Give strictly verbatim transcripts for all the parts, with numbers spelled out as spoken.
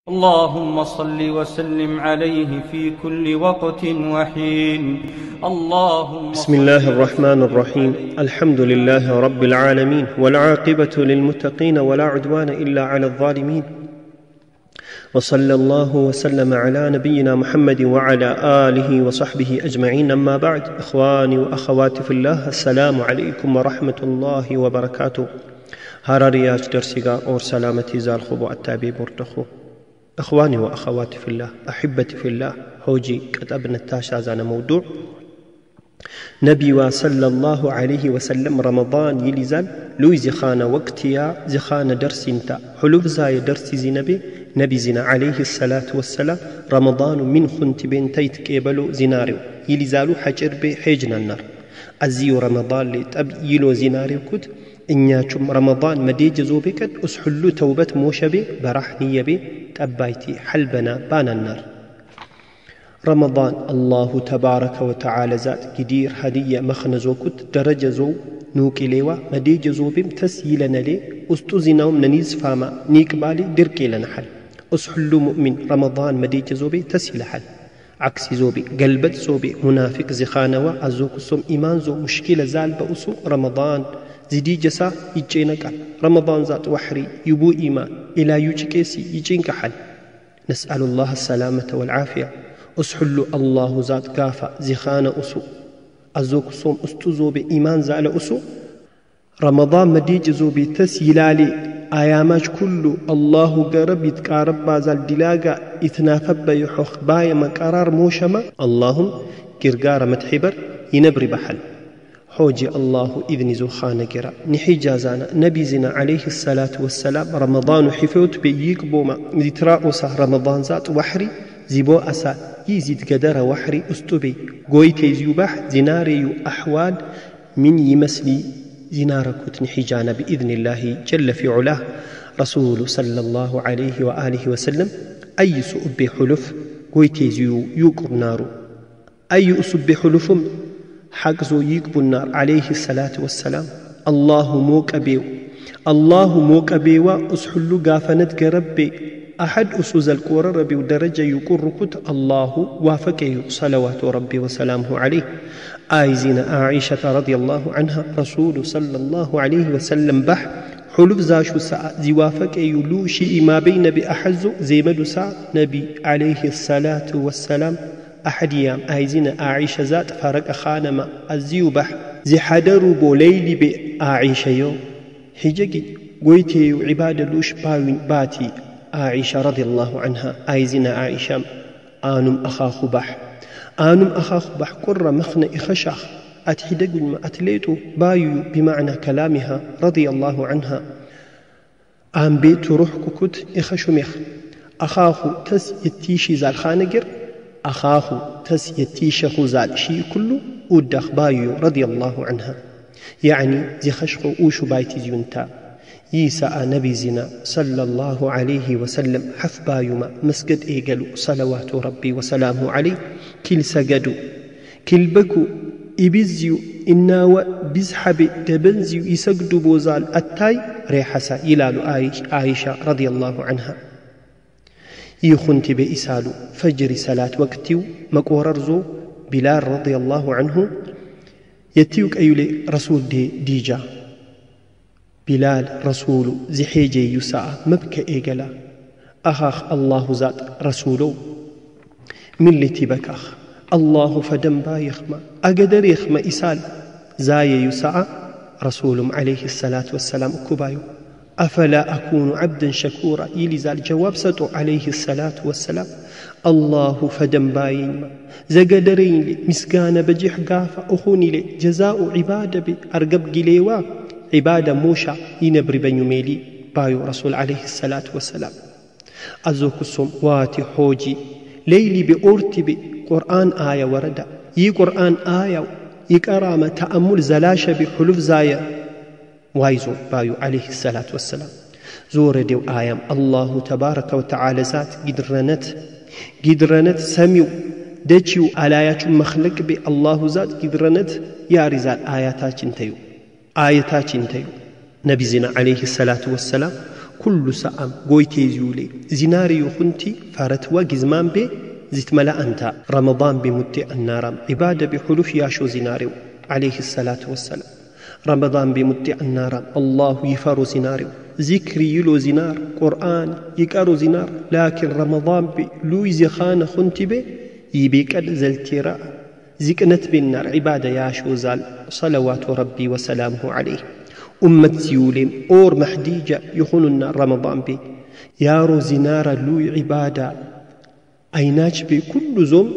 اللهم صل وسلم عليه في كل وقت وحين. اللهم بسم الله الرحمن الرحيم. الحمد لله رب العالمين، والعاقبة للمتقين، ولا عدوان إلا على الظالمين. وصلى الله وسلم على نبينا محمد وعلى آله وصحبه أجمعين. أما بعد، إخواني وأخواتي في الله، السلام عليكم ورحمة الله وبركاته. هارارياج درسيغا اور سلامتي زال خبو التابي بردخو. إخواني وأخواتي في الله، أحبتي في الله، هوجي كتبنا التاشا زانا موضوع نبي صلى الله عليه وسلم رمضان يلزال لوي زخانة وقتيا زخانة درس انتا حلوف زاي درسي زي نبي نبي زنا عليه الصلاة والسلام رمضان من خنت بين تيت كيبلو زناريو يلزالو حجر بي حيجنا النار أزيو رمضان لتب يلو زناريو كد إنياتشم رمضان مدي جزو بكت أسحلو توبة موشبي برحني بي تأبايتي حلبنا بان النار. رمضان الله تبارك وتعالى ذات قدير هدية مخنزو كت درجة زو نوكي ليوا مدي جزو بم تسيلنا لي استوزناهم ننيز فاما نيك بالي دركي لنا حل أسحلو مؤمن رمضان مدي جزو بي تسيل حل عكسي زوبي قلبت زوبي منافق زخانوا أزوك السوم إيمان زو مشكلة زال بأسو رمضان زدي جسا يجينك رمضان ذات وحري يبو إيمان إلى يجكيسي يجينك حل. نسأل الله السلامة والعافية. أسحلو الله ذات كافة زخان أسو أزوك صوم أستوزو بإيمان زال أسو رمضان مديج زوبي تسيلالي آياماج كله الله قرب يتقارب بازال دلاغا إثنافب يحوخ بايا مقرار موشما اللهم كرقار متحبر ينبري بحل حوجي الله إذن زوخان قرا نحي جازانا نبي زنا عليه الصلاة والسلام رمضان حفوت بييك بوما ذتراؤسا رمضان ذات وحري زيبو أسا يزيد قدر وحري أستبي قوي تيزيوباح زناري أحوال من يمسلي زناركوت نحجانا بإذن الله جل في علاه. رسول صلى الله عليه وآله وسلم أي سؤب حلف قوي تيزيو يوقر نارو أي أسب حلفم حقزو يقبو النار عليه الصلاة والسلام. الله موك أبيو الله موك أبيو أسحلو قافنت قربي أحد أسوز القرى ربي ودرجة يقر كت الله وافكي صلوات ربي وسلامه عليه. آيزين عائشة رضي الله عنها رسول صلى الله عليه وسلم بح حلف زاشو ساعة زي وافكي يلو شيء ما بين بأحزو زي مدو ساعة نبي عليه الصلاة والسلام أحد يام آيزين عائشة ذات فرق خانما الزيو بح زي حدرو بو ليلي بآعيشة يو حجاقي قويتي عبادة لوش باوين باتي عائشة رضي الله عنها آيزنا عائشة آنم أخاخ بح آنم أخاخ بح قرى مخنا إخشاخ أتحدق ما أتليتو بايو بمعنى كلامها رضي الله عنها آن بيت روح كت إخشو مخ أخاخ تس يتيشي زال خانقر أخاخ تس يتيشخ زال شي كله ودخ بايو رضي الله عنها يعني زي خشخو أوشو بايتي زيونتا يسا نبي زنا صلى الله عليه وسلم حف بايما مسجد إيقلو صلوات ربي وسلامه عليه كل سجدو كل بكو إبزيو إناو بزحبي دبنزيو يسجدو بوزال التاي ريحسا إلالو عائشة رضي الله عنها يخنت بإسالو فجر صلاة وقتيو مكوررزو بلال رضي الله عنه يتيوك أيولي رسول دي ديجا بلال رسول زحيجي يساء مبكى إيقلا أخاخ الله ذات رسوله ملتي بكاخ الله فدم بايخما أقدر يخما إسال زاي يساء رسول عليه الصلاة والسلام كبايو أفلا أكون عبدا شكورا يلزال جواب ستو عليه الصلاة والسلام الله فدم بايما زقدرين لي مسكان بجيح قافة أخوني لي جزاء عبادة بأرقب قليوا عبادة موشا ينبري بن يميلي بايو رسول عليه الصلاة والسلام. أزوك السوم واتي حوجي ليلي بأورتي بقرآن آية وردا يي قرآن آية يكرامة تأمل زلاشة بحلف زايا وايزو بايو عليه الصلاة والسلام. زور ديو آيام الله تبارك وتعالى ذات قدرنت قدرنت سميو دجيو آلايات مخلق بي الله ذات قدرنت يا رزال آياتات انتيو آياتات انتيو نبي زنا عليه الصلاة والسلام كل سأم قويتي زيولي زناري يخنتي فارتوا جزمان بي زيت ملا أنت رمضان بمتي النار عبادة بحلوف ياشو زناري عليه الصلاة والسلام رمضان بمتي النار الله يفارو زناري ذكري يلو زنار قرآن يكارو زنار لكن رمضان بلويز خان خنتي بي يبيك زلتيرا زكنت بالنار عبادة ياشو زال صلوات ربي وسلامه عليه أمة زيوليم أور محديجة يخون النار رمضان بي يارو زنار لوي عبادة أيناج بي كل زوم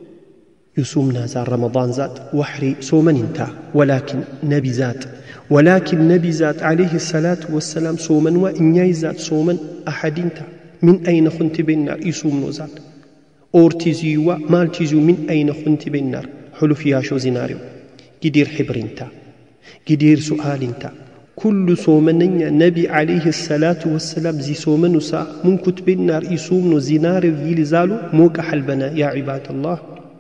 يصومنا زار رمضان زاد وحري صومن انتا ولكن نبي زاد ولكن نبي زاد عليه الصلاة والسلام صومن وإنياي زاد صومن أحد انتا من أين خنت بالنار يصومنو زاد أورتيزي ومالتيزي من أين خنت بالنار حلف ياشو زناريو قدير حبر انتا قدير سؤال انتا كل صومنين نبي عليه الصلاة والسلام زي صومنو سا من كتب النار يصومنو زناريو يلزالو موك حلبنا يا عباد الله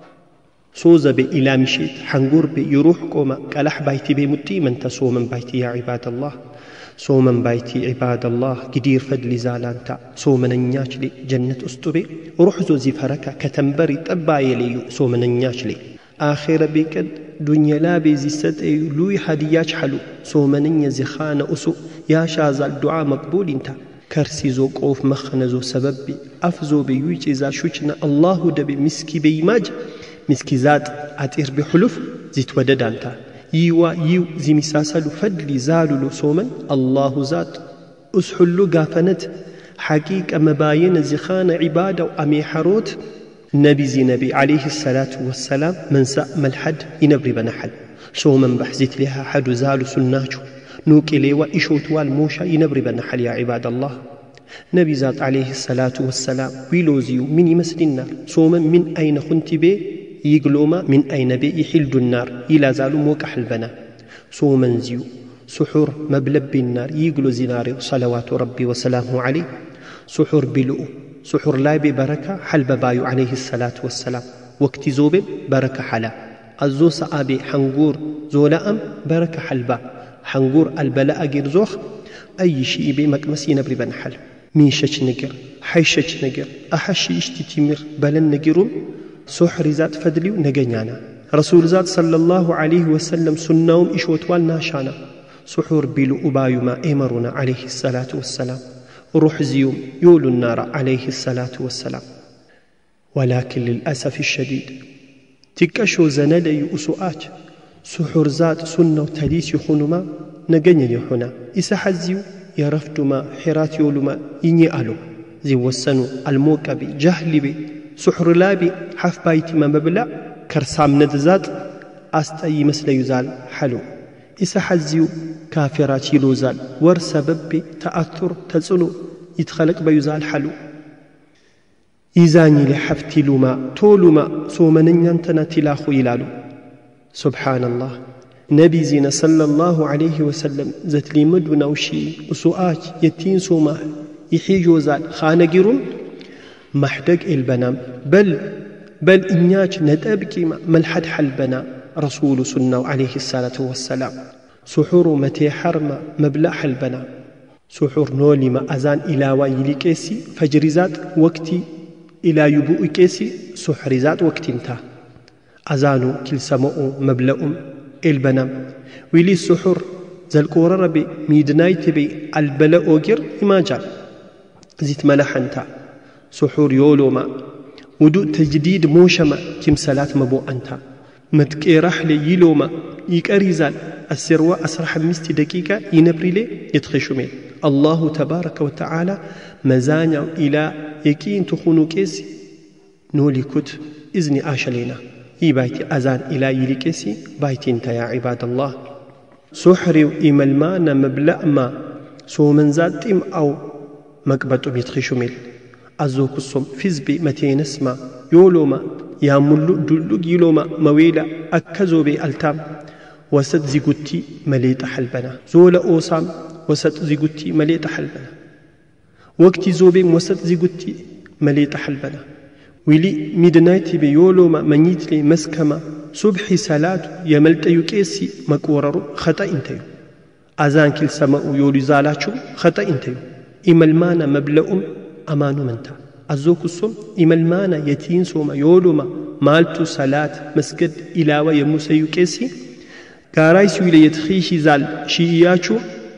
صوزة بي إلى مشيت حنقور بي يروح كوما كالح بايتي بي متي من تصومن بايتي يا عباد الله صومن بايتي عباد الله قدير فدلي زالانتا صومن النياجلي جنة أسطبي روح زو زفركا كتنبري تبايا ليو صومن النياجلي آخر بيكد دنيا لا بيزيست لوي حدياج حلو صومن النيزي خان أسو يا شازال دعاء مقبول انتا كرسي زو قوف مخنزو سبب بي أفزو بيويج إذا شوشنا الله دبي مسكي بيماج مسكي زاد أتير بحلف زيت ودد انتا يوا يو زي مساسلو فدلي زالو صومن الله زاد أسحلو قافنت حقيقة مباين زخان عبادة وأمي حروت نبي زي نبي عليه الصلاة والسلام من ساء ملحد ينبري بنحل صومن بحزيت لها حد زالو سناجو نوكي ليوا إشوتوال موشا ينبري بنحل يا عباد الله نبي زاد عليه الصلاة والسلام ويلوزيو من يمسد النار صومن من أين خنت بي يقلوما من أين بي يحلد النار إلى زالو موك حلبنا صومن زيو سحور مبلب النار يقلو زناري صلوات ربي وسلامه عليه سحور بلؤ سحور لا ببركة حلب بايو عليه الصلاة والسلام وقت زوب بركة حلا الزو سآبي حنقور زولأم بركة حلبا حنقور البلاء جرزوخ أي شيء بي مكمسين بري بنحل ميشش نقر حيشش نقر أحشي اشتي تمر بلن نقرون سحر زاد فدليو نجنانا رسول زاد صلى الله عليه وسلم سناهم إشوتوال ناشانا سحور بلو أبايو ما إمرنا عليه الصلاة والسلام روح زيوم يولو النار عليه الصلاة والسلام ولكن للأسف الشديد تكشو زندي أسوآت سحور زاد سنة وتديس يخونو ما نجني يحنا إسا حزيو يرفتو ما حرات يولو ما يني ألو زي وسنو الموكبي جهلي بي سحر لابي حف بايتي ما مبلع كرسام ندزات أستأي مثل يزال حلو إسا حزيو كافرات يلوزال ور سبب تأثر تزنو يتخلق بيزال حلو إيزاني لحفتي لما تولما صومنين ينتنا تلاخو يلالو سبحان الله نبي زينا صلى الله عليه وسلم زت لي مدونا وشي وسؤاج يتين سوما يحيجو زال خانقرون محدق البنام بل بل إنياج ندابكي ملحد حلبنا رسول سنة عليه الصلاة والسلام سحور متي حرم مبلع حلبنا سحور نولي ما أزان إلى ويلي كيسي فجرزات وقتي إلى يبوء كيسي سحرزات وقت انتا أزانو كل سماء مبلأ البنام ويلي السحور زالكورة ربي ميدنايت بي البلاء أوجر إماجال زيت ملحنتا سحور يولوما ودو تجديد موشما كم صلاة مبو أنتا متكي رحلي يلوما يكاريزال السروة أسرح مستي دقيقة ينبريلي يتخشمي الله تبارك وتعالى مزانيا إلى يكين تخونو كيسي نولي كت إذني آشلينا يبايتي أزان إلى يلي كيسي بايتي انت يا عباد الله سحري إمالمانا مبلأ ما سو من زاتم أو مقبتم يتخشمي أزوك الصم فزبي متين اسما يولوما يا ملو دلوك يلوما مويلا أكزو بي ألتام وسد زيقوتي مليت حلبنا زولا أوسام وسد زيقوتي مليت حلبنا وقتي زوبي وسد زيقوتي مليت حلبنا ويلي ميدنايتي بيولوما منيت لي مسكما صبحي صلاة يملت يكيسي مكورر خطأ انتيو أزان كل سماء يولي زالاتشو خطأ انتيو إملمانا مبلأم أمانو منتا أزوك الصم إملمانا يتين سوما يولوما مالتو صلاة مسجد إلاوة يموسى يكيسي كارايسو إلى يتخيشي زال شيئياتو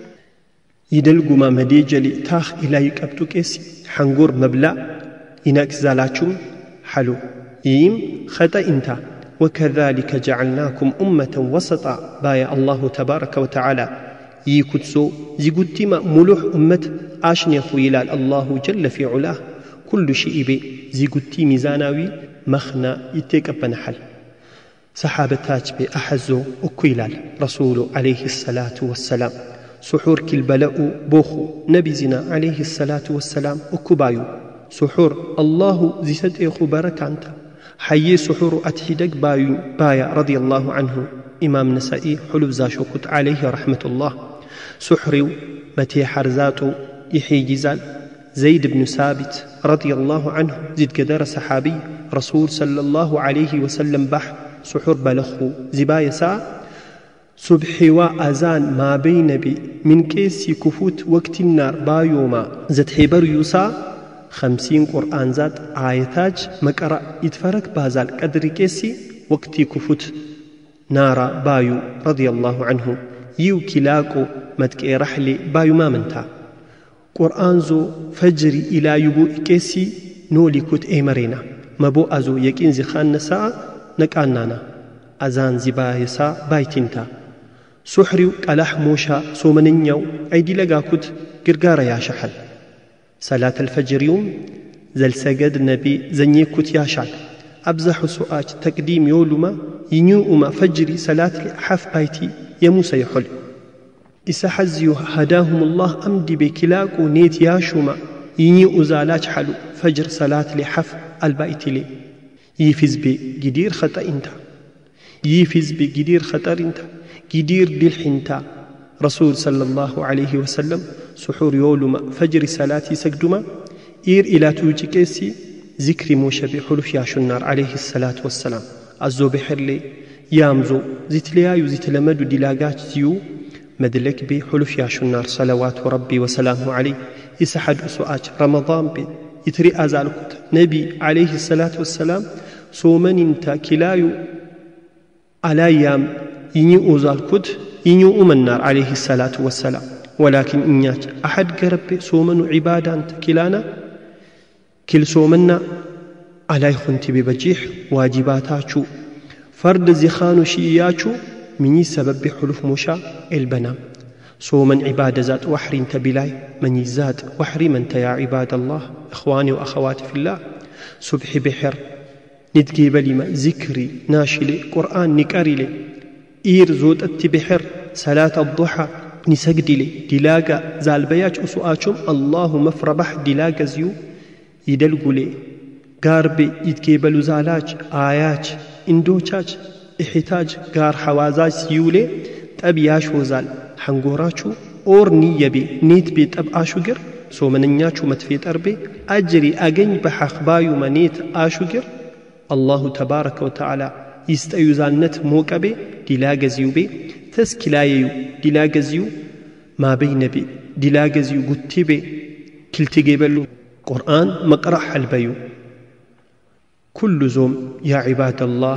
يدلقو ما مديجلي تاخ إلا يكبتو كيسي حنقور مبلأ إناك زالاتشم حلو يم خطأ انتا وكذلك جعلناكم أمة وسطا بايا الله تبارك وتعالى يكتسو زيقتما ملوح أمة آشني خويلال الله جل في علاه كل شيء بي زيقتي ميزاناوي مخنا يتيقبنا حل صحابتاج بي أحزو أكويلال رسول عليه الصلاة والسلام سحور كالبلاء بوخو نبيزنا عليه الصلاة والسلام أكبايو سحور الله زيسد إيخو بركانتا حيي سحور أتحدق بايو بايا رضي الله عنه إمام نسائي حلو زاشوكت عليه رحمة الله سحريو متي حرزاتو يحيي جزال زيد بن ثابت رضي الله عنه زيد قدر صحابي رسول صلى الله عليه وسلم بح سحور بلخو زبايا سا صبحي وأذان ما بين بي من كيسي كفوت وقت النار بايوما زد حبر يوسا خمسين قرآن زاد آيتاج مكرا يتفرق بازال قدر كيسي وقتي كفوت نارا بايو رضي الله عنه يو كلاكو مدكي رحلي بايو ما منتا قرآن زو فجري إلى يبو كيسي نولي كت ايمرينا مبو أزو يكين زخان نساء نكانانا أزان زبا يسا بايتنتا سحريو كالح موشا سومنينيو أيدي لغا كت قرقارا يا شحل صلاة الفجر يوم زل سجد نبي زني كت يا شال أبزح سؤال تقديم يولما ينيوما فجري صلاة حف بايتي يا موسى يحل إسحزيو هداهم الله أمدي بكلاكو نيت ياشوما ينيو أزالاج حلو فجر صلاة لحف البايتي لي يفز بي جدير خطأ انت يفز بي جدير خطر انت جدير دلح انت رسول صلى الله عليه وسلم سحور يولما فجر صلاة سجدما إير إلى توجي كيسي ذكري موشبي حلف ياشو النار عليه الصلاة والسلام أزو بحر لي يامزو زيت ليايو زيت لمدو دلاغات زيو مدلك بي حلف ياشو النار صلوات ربي وسلامه عليه يسحد أسواج رمضان بي يتري أزالكت نبي عليه الصلاة والسلام سومن انتا كلايو على يام ينيو أزالكت ينيو أم النار عليه الصلاة والسلام ولكن إنياج أحد قرب سومن عبادة انت كلانا كل سومنا على يخنتي ببجيح واجباتاتشو فرد زخانو شيئاتشو مني سبب حلف موشا البنام سومن عبادة ذات وحري انت بلاي مني زاد وحري من يا عباد الله إخواني وأخواتي في الله سبح بحر ندقي بلما ذكري ناشلي قرآن نكاري لي إير زود بحر صلاة الضحى نسجد لي دلاغا زالبياج أسوآتشم الله مفربح دلاغا زيو يدلقوا لي قاربي يتكيبلو زالاج آياج اندوچاج احتاج قار حوازاج سيولي تب ياشو زال حنقوراتشو اور نيبي نيت بي تب آشوغر سو مننياتشو متفيت أربي أجري أغني بحخبايو منيت آشوغر الله تبارك وتعالى يستأيو زالنت موكبي دلاغ زيوبي تسكلايو دلاغ زيو ما بين بي دلاغ زيو قتبي كلتقبلو قرآن مقرح البيو كل زوم يا عباد الله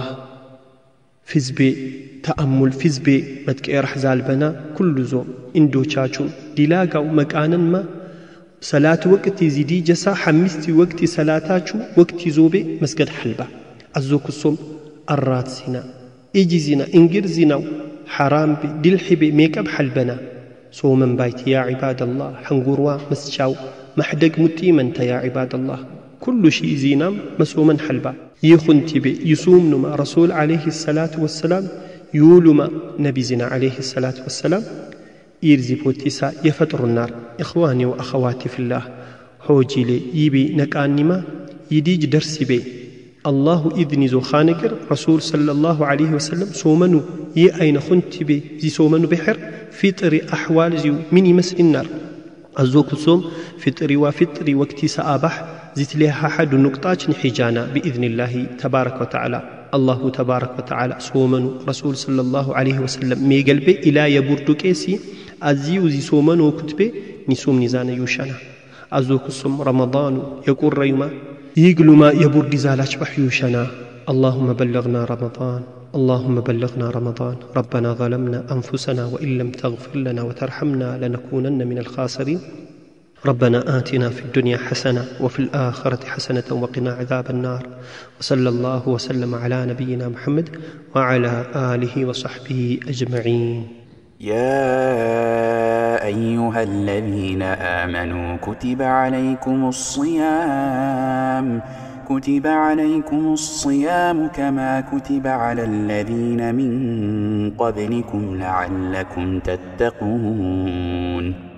فزبي تأمل فزبي متك إرح زالبنا كل زوم اندو چاچون دلاغا ومكانا ما صلاة وقت زيدي جسا حمستي وقت صلاتاچو وقت زوبي مسجد حلبة أزوك الصوم الرات زنا إيجي زنا إنجر زنا حرام بي دلحي بي ميكب حلبنا صومن بايت يا عباد الله حنقروا مسشاو محدق متيمن يا عباد الله كل شيء زينام مسوما حلبا يخنتي بي يصوم نما رسول عليه الصلاة والسلام يولما نبي زنا عليه الصلاة والسلام يرزي بوتيسا يفتر النار إخواني وأخواتي في الله حوجي لي يبي نكانما يديج درسي بي الله إذن زو خانقر رسول صلى الله عليه وسلم سومنو ي أين خنتي بي زي سومنو بحر فطري أحوال زيو مني مسء النار أزوك الصوم فطري وفطري وقتي سأبح زيت لها حد نقطات حجانا بإذن الله تبارك وتعالى الله تبارك وتعالى سومنو رسول صلى الله عليه وسلم مي قلبي إلى يبردو كيسي أزيو زي سومنو كتبي نسوم نزان يوشانا أزوك الصم رمضان يقول ريما يقل ما يبرد زالش بحيوشنا. اللهم بلغنا رمضان، اللهم بلغنا رمضان. ربنا ظلمنا أنفسنا وإن لم تغفر لنا وترحمنا لنكونن من الخاسرين. ربنا آتنا في الدنيا حسنة وفي الآخرة حسنة وقنا عذاب النار. وصلى الله وسلم على نبينا محمد وعلى آله وصحبه أجمعين. يا أيها الذين آمنوا كتب عليكم الصيام كتب عليكم الصيام كما كتب على الذين من قبلكم لعلكم تتقون.